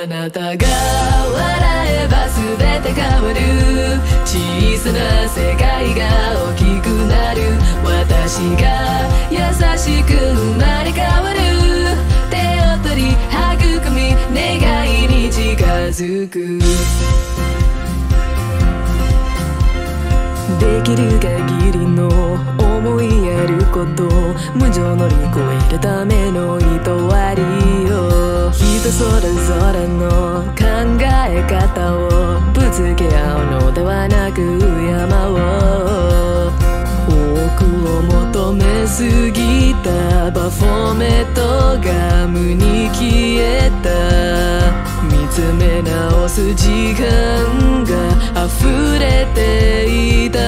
あなたが笑えば全て変わる。小さな世界が大きくなる。私が優しく生まれ変わる。手を取り育み願いに近づく。できる限りの思いやること、無情乗り越えるための糸割りを、人それぞれの考え方をぶつけ合うのではなく山を、多くを求めすぎたバフォーメットが無に消えた。見つめ直す時間が溢れていた。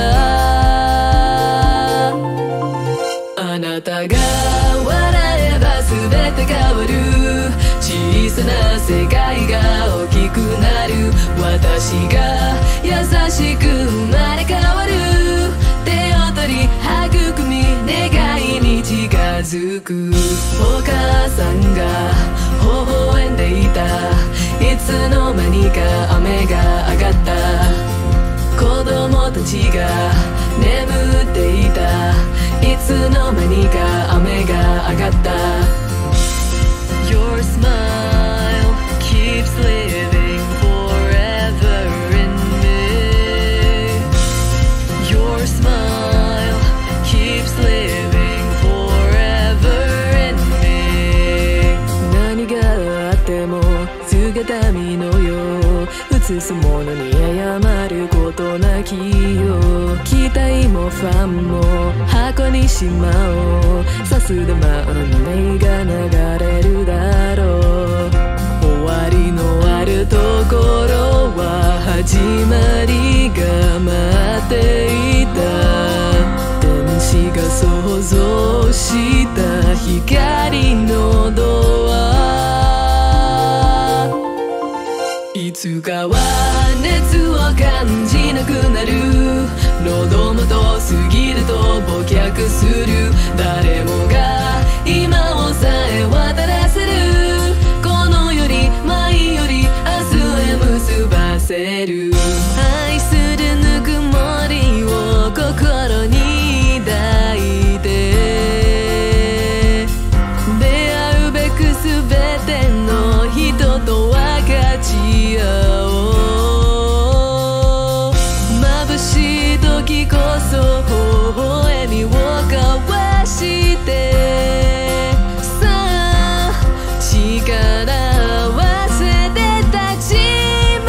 あなたが笑えば全て変わる。小さな世界が大きくなる。私が優しく生まれ変わる。手を取り育み願いに近づく。お母さんが微笑んでいた。いつの間にか雨が上がった。子供たちが眠っていた。いつの間にか雨が上がった。 Your smile keeps living forever in me. Your smile keeps living forever in me. 何があっても姿見のよう、映すものに謝ることなきよ。期待もファンも箱にしまおう。さすでま運命が流れるだろう。終わりのあるところは始まりが待っていた。天使が想像した光のドア、いつかは熱を感じなくなる。喉元過ぎると忘却する。誰もが今をさえ渡らせる。この世に前より明日へ結ばせる。愛するぬくもりを心に抱いて、出会うべく全ての人と分かち合おう。眩しい時こそ微笑みを交わして、さあ力合わせて立ち向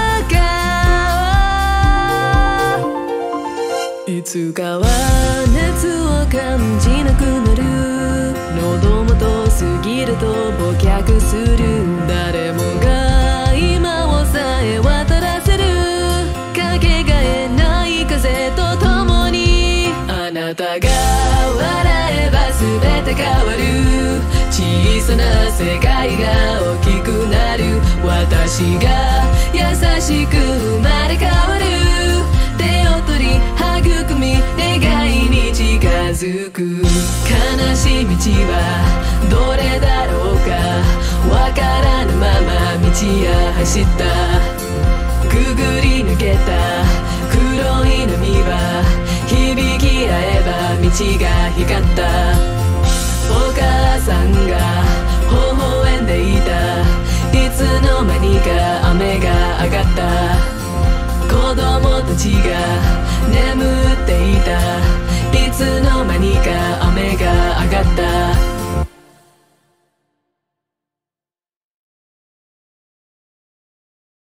かおう。いつかは熱を感じなくなる。喉元過ぎると忘却する。誰もが今をさえ渡らせる。かけがえない風と共に、あなたが笑えば全て変わる。小さな世界が大きくなる。私が優しく生まれ変わる。手を取り育み願いに近づく。悲しい道はどれだろうか。わからぬまま道へ走った。くぐり抜けた黒い波は響き合えば道が光った。お母さんが微笑んでいた。いつの間にか雨が上がった。子供たちが眠っていた。いつの間にか雨が上がった。